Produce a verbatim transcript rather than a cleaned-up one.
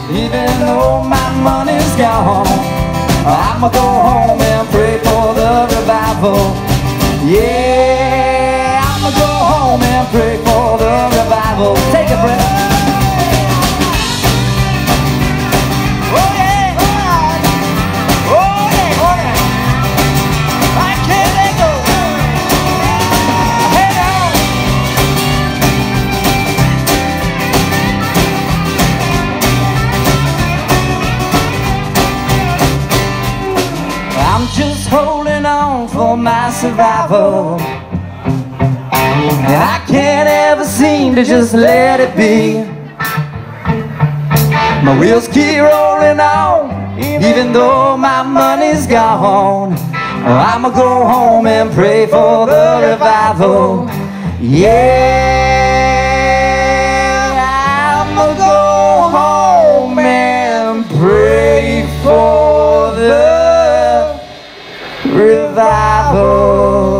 Even though my money's gone, I'ma go home and pray for the revival. Yeah, I'ma go home and pray for the revival. Take a breath. Oh yeah, oh yeah, oh yeah. I can't let go. Hey now. I'm just holding on for my survival, and I can't ever seem to just let it be. My wheels keep rolling on, even though my money's gone. I'ma go home and pray for the revival. Yeah, I'ma go home and pray for the revival.